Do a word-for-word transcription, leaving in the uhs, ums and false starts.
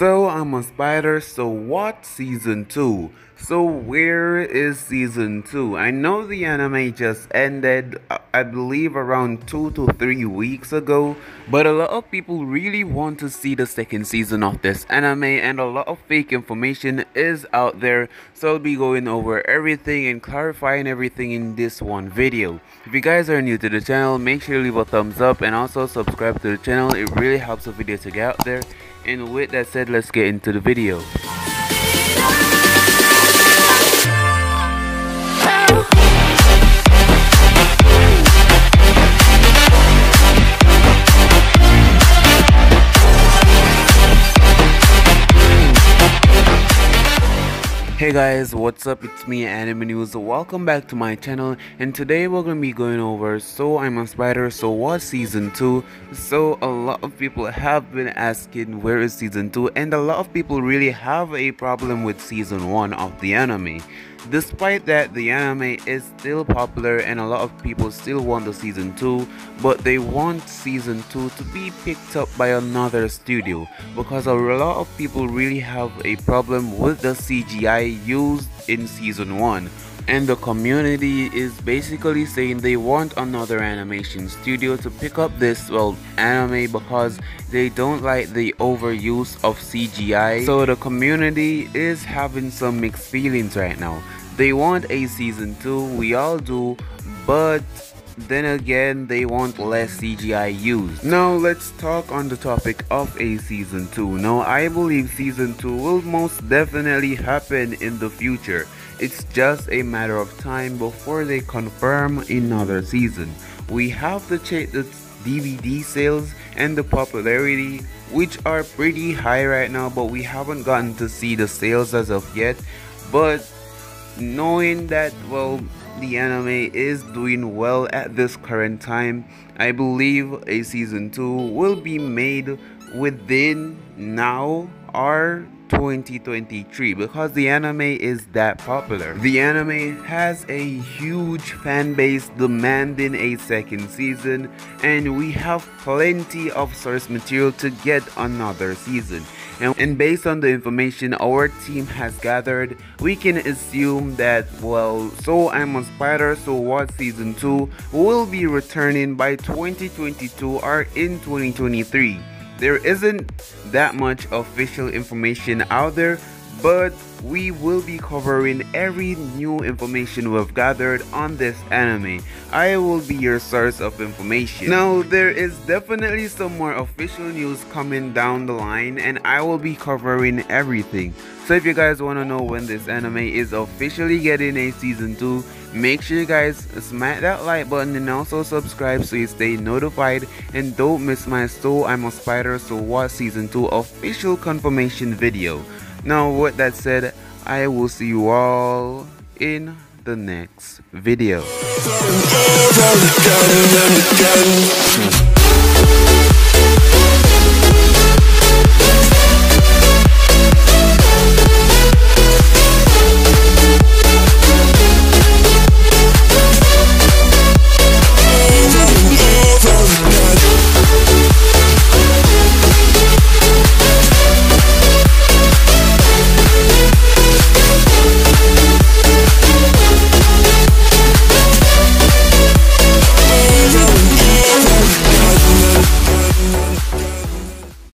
So I'm a spider, so what season two? So where is season two? I know the anime just ended, uh, I believe around two to three weeks ago, but a lot of people really want to see the second season of this anime and a lot of fake information is out there, so I'll be going over everything and clarifying everything in this one video. If you guys are new to the channel, make sure to leave a thumbs up and also subscribe to the channel. It really helps the video to get out there. And with that said, let's get into the video. Hey guys, what's up? It's me, Anime News. Welcome back to my channel, and today we're gonna be going over So I'm a Spider, So What Season two. So a lot of people have been asking where is season two, and a lot of people really have a problem with season one of the anime. Despite that, the anime is still popular and a lot of people still want the season two, but they want season two to be picked up by another studio because a lot of people really have a problem with the C G I used in season one. And the community is basically saying they want another animation studio to pick up this, well, anime because they don't like the overuse of C G I. So the community is having some mixed feelings right now. They want a season two, we all do, but then again they want less C G I used. Now let's talk on the topic of a season two. Now I believe season two will most definitely happen in the future. It's just a matter of time before they confirm another season. We have to check the D V D sales and the popularity, which are pretty high right now, but we haven't gotten to see the sales as of yet. But knowing that, well, the anime is doing well at this current time, I believe a season two will be made within now or twenty twenty-three because the anime is that popular. The anime has a huge fan base demanding a second season, and we have plenty of source material to get another season. And, and based on the information our team has gathered, we can assume that, well, So I'm a Spider, So What Season two will be returning by twenty twenty-two or in twenty twenty-three. There isn't that much official information out there, but we will be covering every new information we've gathered on this anime. I will be your source of information. Now there is definitely some more official news coming down the line, and I will be covering everything. So if you guys want to know when this anime is officially getting a season two, make sure you guys smack that like button and also subscribe so you stay notified, and don't miss my So I'm a Spider, So What Season two official confirmation video. Now with that said, I will see you all in the next video.